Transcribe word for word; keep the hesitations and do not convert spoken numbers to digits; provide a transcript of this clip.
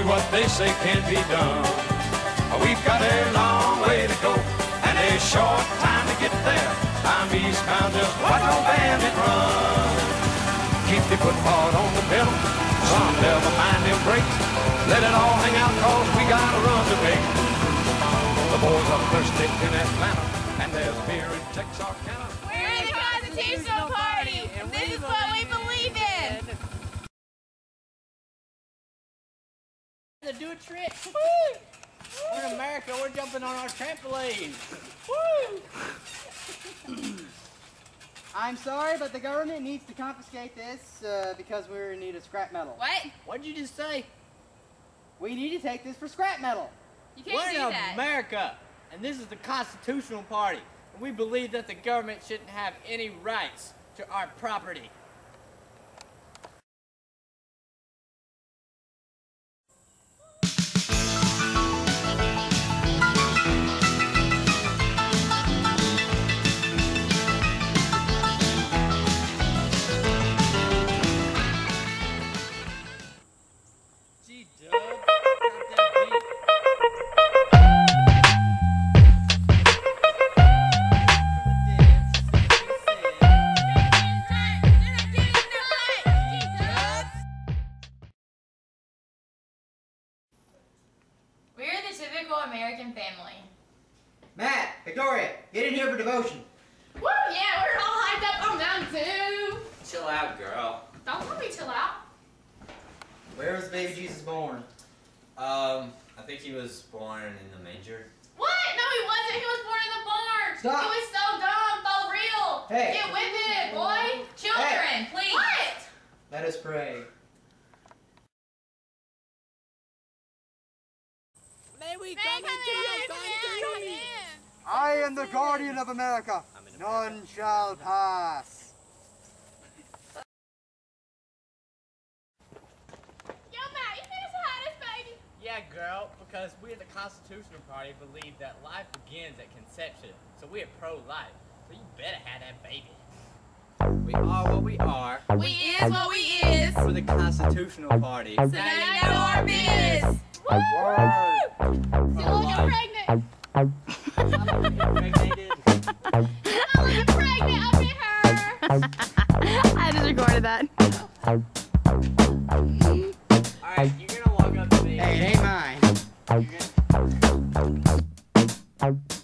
what they say can't be done. We've got a long way to go and a short time to get there. I'm eastbound, just watch old bandit run. Keep the foot hard on the pedal, son, never mind them brakes. Let it all hang out, cause we got a run to make. The boys are thirsty in Atlanta, and there's beer in Texarkana. We're the Constitutional Party, and this is what we believe in. To do a trick. We're in America, we're jumping on our trampoline. Woo! I'm sorry, but the government needs to confiscate this uh, because we're in need of scrap metal. What? What'd you just say? We need to take this for scrap metal. You can't We're do in that. America, and this is the Constitutional Party. And we believe that the government shouldn't have any rights to our property. American family. Matt, Victoria, get in here for devotion. Woo, yeah, we're all hyped up on Mountain Dew. Chill out, girl. Don't tell me chill out. Where was baby Jesus born? Um, I think he was born in the manger. What? No, he wasn't. He was born in the barn. Stop. He was so dumb, so real. Hey. Get with it, boy. Children, Hey. please. What? Let us pray. May we come into your country? I am the guardian of America. None shall pass. Yo, Matt, you think it's the hottest, baby? Yeah, girl, because we at the Constitutional Party believe that life begins at conception. So we are pro-life. So you better have that baby. We are what we are. We is what we is. We're the Constitutional Party. So now you know our biz. Woo! Still looking pregnant. I'm Impregnated. pregnant up in her. I just recorded that. Alright, you're gonna walk up to me. Hey, it ain't mine. You're gonna...